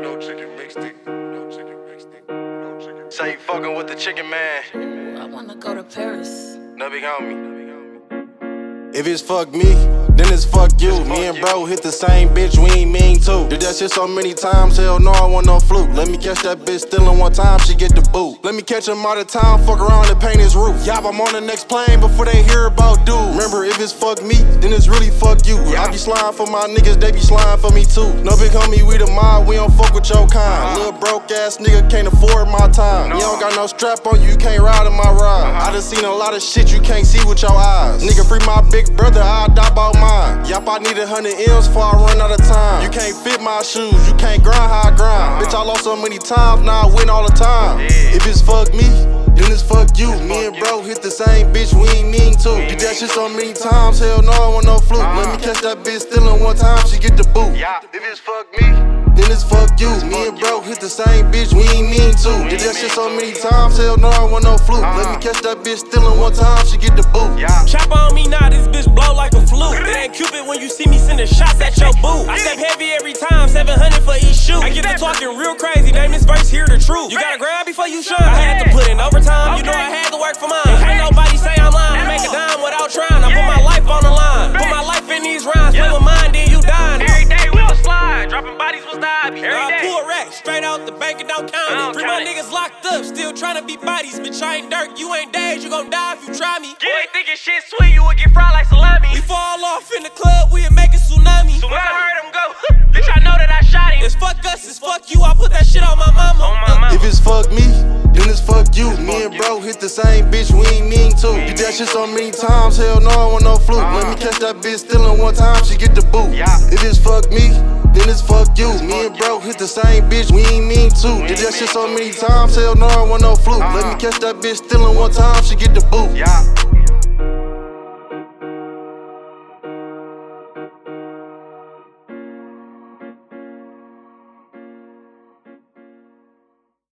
No chicken mixtape. No chicken mixtape. No chicken. Say you fucking with the chicken man. Ooh, I wanna go to Paris. No big homie. If it's fuck me, then it's fuck you. Me and bro hit the same bitch, we ain't mean to. Did that shit so many times, hell no, I want no fluke. Let me catch that bitch stealing one time, she get the boot. Let me catch him out of town, fuck around and paint his roof. Yop, I'm on the next plane before they hear about dude. Remember, if it's fuck me, then it's really fuck you. I be slime for my niggas, they be slime for me too. No big homie, we the mob, we don't fuck with your kind. Little broke ass nigga can't afford my time. You don't got no strap on you, you can't ride in my ride. I done seen a lot of shit you can't see with your eyes. Nigga, free my big brother, I'll die about mine. Yup, I need 100 M's before I run out of time. You can't fit my shoes, you can't grind how I grind. Bitch, I lost so many times, now I win all the time. If it's fuck me, then it's fuck you. Me and bro hit the same bitch, we ain't mean to. Did that shit so many times, hell no, I want no fluke. Let me catch that bitch stealing one time, she get the boot. If it's fuck me, then it's fuck you. Me and bro hit the same bitch, we ain't mean to. Did that shit so many times, hell no, I want no fluke. Let me catch that bitch stealing one time, she get the boot. Chop on me now, this bitch blow like a flute. It ain't Cupid when you see me sending shots at your boot. I step heavy every time, 700 for each shoe. I get to talking real crazy, name this verse, hear the truth. You gotta grind before you shoot. I had to put in overtime, you know I had to work for mine. Ain't nobody say I'm lying, I make a dime without trying. I put my life on the line, put my life in these rhymes. Play with mine, then you dying. Every day we was slide, dropping bodies was the hobby. I pull a rack, straight out the bank and don't count it. 3 my niggas locked up, still trying to be bodies. Bitch, I ain't Dirk, you ain't Dave, you gon' die if you try me. Boy, thinking shit sweet, you would get fried like salami. We fall off in the club, we'll make a tsunami. So when I heard him go, bitch, I know that I shot him. It's fuck us, it's fuck you, I put that shit on my mama. If it's fuck me, then it's fuck you. Me and bro hit the same bitch, we ain't mean to. Did that shit so many times, hell no, I want no fluke. Let me catch that bitch stealing one time, she get the boot. If it's fuck me, then it's fuck you. Me and bro hit the same bitch, we ain't mean to. Did that shit so many times, hell no, I want no fluke. Let me catch that bitch stealing one time, she get the boot.